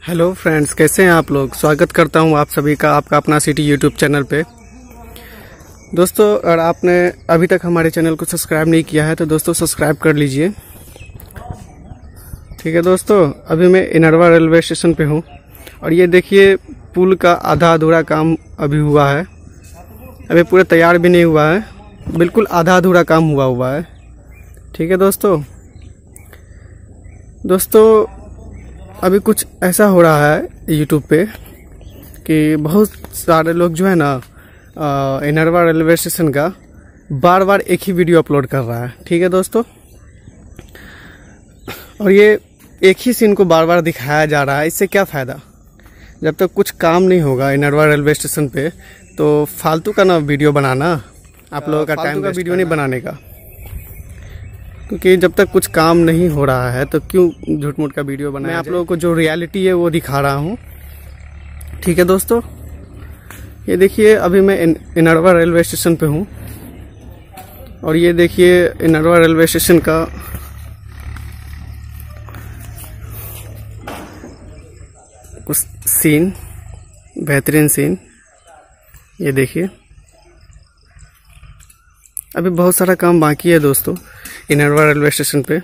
Hello friends, कैसे हैं आप लोग। स्वागत करता हूं आप सभी का आपका अपना सिटी यूट्यूब चैनल पे। दोस्तों, अगर आपने अभी तक हमारे चैनल को सब्सक्राइब नहीं किया है तो दोस्तों सब्सक्राइब कर लीजिए। ठीक है दोस्तों, अभी मैं इनरवा रेलवे स्टेशन पे हूं और ये देखिए पुल का आधा अधूरा काम अभी हुआ है। अभी पूरा तैयार भी नहीं हुआ है, बिल्कुल आधा अधूरा काम हुआ है। ठीक है दोस्तों, अभी कुछ ऐसा हो रहा है यूट्यूब पे कि बहुत सारे लोग जो है ना इनरवा रेलवे स्टेशन का बार बार एक ही वीडियो अपलोड कर रहा है। ठीक है दोस्तों, और ये एक ही सीन को बार बार दिखाया जा रहा है। इससे क्या फ़ायदा, जब तक कुछ काम नहीं होगा इनरवा रेलवे स्टेशन पे तो फालतू का ना वीडियो बनाना, आप लोगों का टाइम का वीडियो नहीं बनाने का, क्योंकि जब तक कुछ काम नहीं हो रहा है तो क्यों झूठ मूठ का वीडियो बनाया। मैं आप लोगों को जो रियलिटी है वो दिखा रहा हूँ। ठीक है दोस्तों, ये देखिए अभी मैं इनरवा रेलवे स्टेशन पे हूँ और ये देखिए इनरवा रेलवे स्टेशन का कुछ सीन, बेहतरीन सीन। ये देखिए अभी बहुत सारा काम बाकी है दोस्तों इनरवा रेलवे स्टेशन पे।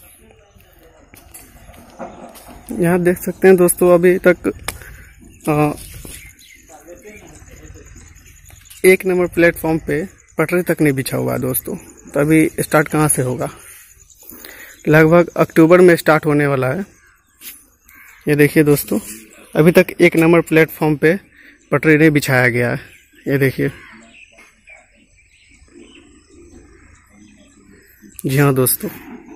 यहाँ देख सकते हैं दोस्तों, अभी तक 1 नंबर प्लेटफॉर्म पे पटरी तक नहीं बिछा हुआ है दोस्तों। तो अभी स्टार्ट कहाँ से होगा, लगभग अक्टूबर में स्टार्ट होने वाला है। ये देखिए दोस्तों, अभी तक 1 नंबर प्लेटफॉर्म पे पटरी नहीं बिछाया गया है। ये देखिए, जी हाँ दोस्तों,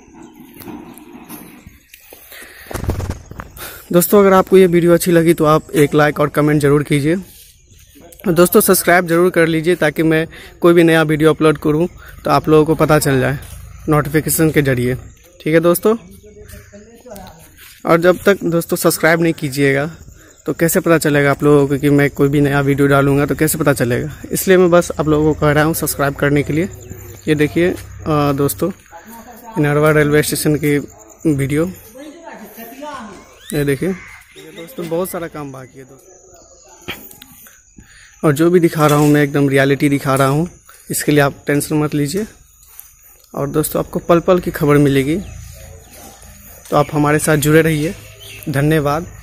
अगर आपको ये वीडियो अच्छी लगी तो आप एक लाइक और कमेंट जरूर कीजिए। दोस्तों सब्सक्राइब जरूर कर लीजिए ताकि मैं कोई भी नया वीडियो अपलोड करूं तो आप लोगों को पता चल जाए नोटिफिकेशन के जरिए। ठीक है दोस्तों, और जब तक दोस्तों सब्सक्राइब नहीं कीजिएगा तो कैसे पता चलेगा आप लोगों को कि मैं कोई भी नया वीडियो डालूंगा, तो कैसे पता चलेगा। इसलिए मैं बस आप लोगों को कह रहा हूँ सब्सक्राइब करने के लिए। ये देखिए दोस्तों इनरवा रेलवे स्टेशन की वीडियो, ये देखिए दोस्तों बहुत सारा काम बाकी है दोस्तों, और जो भी दिखा रहा हूँ मैं एकदम रियलिटी दिखा रहा हूँ। इसके लिए आप टेंशन मत लीजिए। और दोस्तों आपको पल पल की खबर मिलेगी, तो आप हमारे साथ जुड़े रहिए। धन्यवाद।